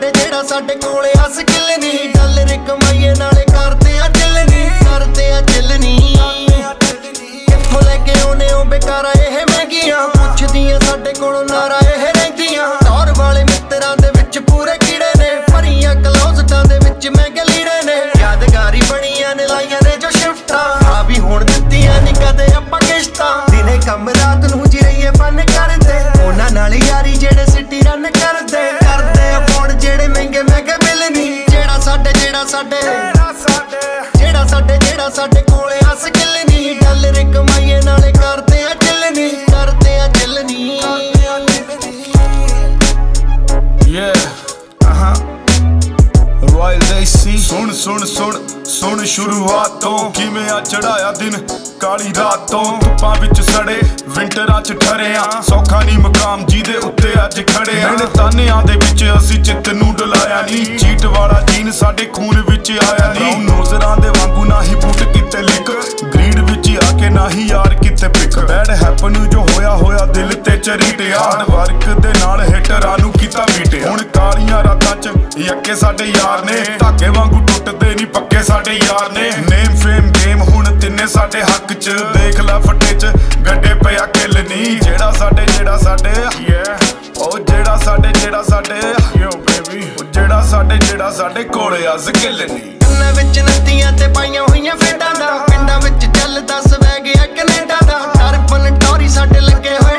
ਸਾਡੇ ਜਿਹੜਾ ਸਾਡੇ ਕੋਲੇ ਆ ਸਕਿੱਲ ਨਹੀਂ ਡਾਲਰ ਕਮਾਈਏ ਨਾਲੇ ਕਰਦੇ ਆ ਦਿਲ ਨਹੀਂ ਕਰਦੇ ਆ ਦਿਲ ਨਹੀਂ ਕਿੱਥੋਂ ਲੈ ਕੇ ਆਉਨੇ ਹੋ ਬੇਕਾਰਾ ਇਹ ਮਹਿੰਗੀਆਂ ਪੁੱਛਦੀਆਂ ਸਾਡੇ ਕੋਲੋਂ ਨਾਰਾ ਇਹ ਰਹਿੰਦੀਆਂ ਦੌਰ ਵਾਲੇ ਮਿੱਤਰਾਂ ਦੇ ਵਿੱਚ ਪੂਰੇ ਕੀੜੇ ਨੇ ਭਰੀਆਂ ਕਲੌਜ਼ਟਾਂ ਦੇ ਵਿੱਚ ਮਹਿੰਗੇ ਲੀੜੇ ਨੇ ਯਾਦਗਾਰੀ ਬਣੀਆਂ ਨੇ ਲਾਈਆਂ ਨੇ ਜੋ ਸ਼ਿਫਟਾਂ ਆ ਵੀ ਹੁਣ ਦਿੱਤੀਆਂ ਨੀ ਕਦੇ ਆਪਾਂ ਕਿਸ਼ਤਾਂ ਦਿਨੇ ਕੰਮ ਰਾਤ ਨੂੰ ਜੀ ਰਹੀਏ ਫਨ ਕਰਦੇ ਉਹਨਾਂ ਨਾਲ ਯਾਰੀ ਜਿਹੜੇ ਸਿਟੀ ਰਨ ਕਰਦੇ ਅਫੋਰਡ ਜਿਹੜੇ ਮਹਿੰਗੇ ਬਿੱਲ ਨਹੀਂ ਜਿਹੜਾ ਸਾਡੇ ਕੋਲੇ ਆ ਸਕਿੱਲ ਨਹੀਂ ਡਾਲਰ ਕਮਾਈਏ ਨਾਲੇ ਕਰਦੇ ਆ ਦਿਲ ਨਹੀਂ Royal AC ਸੁਣ ਸ਼ੁਰੂਆਤ ਤੋਂ ਕਿਵੇਂ ਆ ਚੜਾਇਆ ਦਿਨ ਕਾਲੀ ਰਾਤ ਤੋਂ ਧੁੱਪਾਂ ਵਿੱਚ ਸੜੇ ਵਿੰਟਰਾਂ ਚ ਠਰਿਆ ਸੌਖਾ ਨਹੀਂ ਮਕਾਮ ਜਿਹਦੇ ਉੱਤੇ ਅੱਜ ਖੜੇ ਆ ਤਾਨਿਆਂ ਦੇ ਵਿੱਚ ਅਸੀਂ ਚਿੱਤ ਨੂੰ ਡੁਲਾਇਆ ਨਹੀਂ ਚੀਟ ਵਾਲਾ ਜੀਨ ਸਾਡੇ ਖੂਨ ਵਿੱਚ ਆਇਆ ਨਹੀਂ ਨੋਜ਼ਰਾਂ ਦੇ ਵਾਂਗੂ ਨਾ ਹੀ ਬੂਟ ਕਿਤੇ ਲਿਕ ਗਰੀਡ ਵਿੱਚ ਆ ਕੇ ਨਾ ਹੀ ਯਾਰ ਕਿਤੇ ਪਿਕ ਬੈਡ ਹੈਪਨ ਜੋ ਹੋਇਆ ਦਿਲ ਤੇ ਚਰੀਟਿਆ ਹਾਰਡ ਵਰਕ ਦੇ ਨਾਲ ਹਿਟਰਾਂ ਨੂੰ ਕੀਤਾ ਬੀਟਿਆ ਹੁਣ ਕਾਲੀਆਂ ਰਾਤਾਂ ਚ ਯੱਕੇ ਸਾਡੇ ਯਾਰ ਨੇ ਧਾਗੇ ਵਾਂਗੂ ਟੁੱਟਦੇ ਨਹੀਂ ਪੱਕੇ ਸਾਡੇ ਯਾਰ ਨੇ ਨੇਮ ਫੇਮ ਗੇਮ ਹੁਣ ਤਿੰਨੇ ਸਾਡੇ ਹੱਕ ਚ ਦੇਖ ਲੈ ਫੱਟੇ ਚ ਗੱਡੇ ਪਿਆ ਕਿੱਲ ਨਹੀਂ ਜਿਹੜਾ ਸਾਡੇ ਉਹ ਜਿਹੜਾ ਸਾਡੇ ਯੋ ਬੇਬੀ ਉਹ ਜਿਹੜਾ ਸਾਡੇ ਕੋਲੇ ਆ ਸਕਿੱਲ ਨਹੀਂ ਕੰਨਾਂ ਵਿੱਚ ਨੱਤੀਆਂ ਤੇ ਪਾਈਆਂ ਹੋਈਆਂ ਫੇਡਾਂ ਦਾ ਪਿੰਡਾਂ ਵਿੱਚ ਚੱਲਦਾ ਸਵੈਗ ਆ ਕੈਨੇਡਾ ਦਾ ਟਰਪਨ ਟੌਰੀ ਸਾਡੇ ਲੱਗੇ